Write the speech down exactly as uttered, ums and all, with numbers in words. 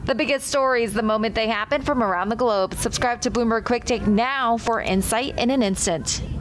The biggest stories the moment they happen from around the globe. Subscribe to Bloomberg Quicktake now for insight in an instant.